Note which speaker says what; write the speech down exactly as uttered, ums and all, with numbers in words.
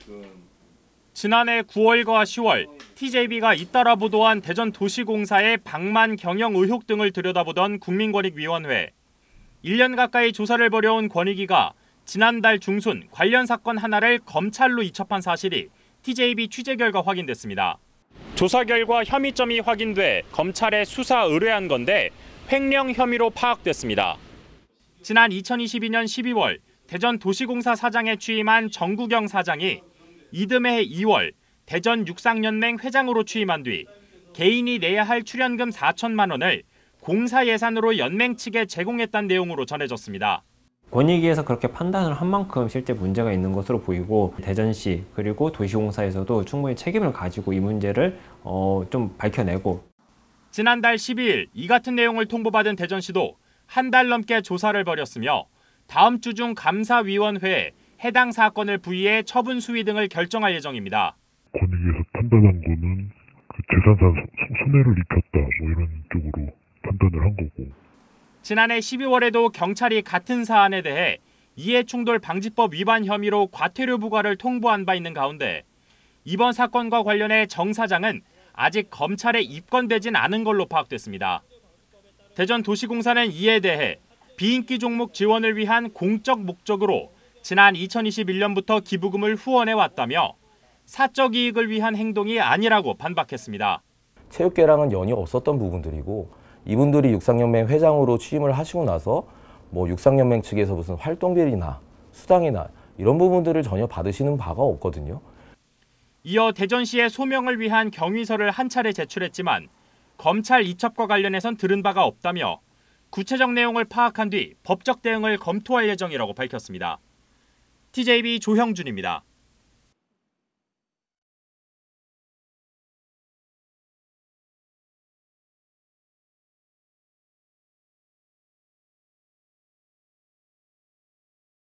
Speaker 1: 지난해 구월과 시월 티제이비가 잇따라 보도한 대전도시공사의 방만 경영 의혹 등을 들여다보던 국민권익위원회. 일 년 가까이 조사를 벌여온 권익위가 지난달 중순 관련 사건 하나를 검찰로 이첩한 사실이 티제이비 취재 결과 확인됐습니다. 조사 결과 혐의점이 확인돼 검찰에 수사 의뢰한 건데 횡령 혐의로 파악됐습니다. 지난 이천이십이 년 십이월 대전도시공사 사장에 취임한 정구경 사장이 이듬해 이월 대전 육상연맹 회장으로 취임한 뒤 개인이 내야 할 출연금 사천만 원을 공사 예산으로 연맹 측에 제공했다는 내용으로 전해졌습니다.
Speaker 2: 권익위에서 그렇게 판단을 한 만큼 실제 문제가 있는 것으로 보이고 대전시 그리고 도시공사에서도 충분히 책임을 가지고 이 문제를 어, 좀 밝혀내고.
Speaker 1: 지난달 십이일 이 같은 내용을 통보받은 대전시도 한 달 넘게 조사를 벌였으며 다음 주 중 감사위원회에 해당 사건을 부의해 처분 수위 등을 결정할 예정입니다.
Speaker 3: 권익위에서 판단한 거는 그 재산상 손해를 입혔다 뭐 이런 쪽으로 판단을 한 거고.
Speaker 1: 지난해 십이월에도 경찰이 같은 사안에 대해 이해충돌 방지법 위반 혐의로 과태료 부과를 통보한 바 있는 가운데 이번 사건과 관련해 정 사장은 아직 검찰에 입건되진 않은 걸로 파악됐습니다. 대전도시공사는 이에 대해 비인기 종목 지원을 위한 공적 목적으로 지난 이천이십일 년부터 기부금을 후원해왔다며 사적 이익을 위한 행동이 아니라고 반박했습니다.
Speaker 4: 체육계랑은 연이 없었던 부분들이고 이분들이 육상연맹 회장으로 취임을 하시고 나서 뭐 육상연맹 측에서 무슨 활동비나 수당이나 이런 부분들을 전혀 받으시는 바가 없거든요.
Speaker 1: 이어 대전시의 소명을 위한 경위서를 한 차례 제출했지만 검찰 이첩과 관련해선 들은 바가 없다며 구체적 내용을 파악한 뒤 법적 대응을 검토할 예정이라고 밝혔습니다. 티제이비 조형준입니다.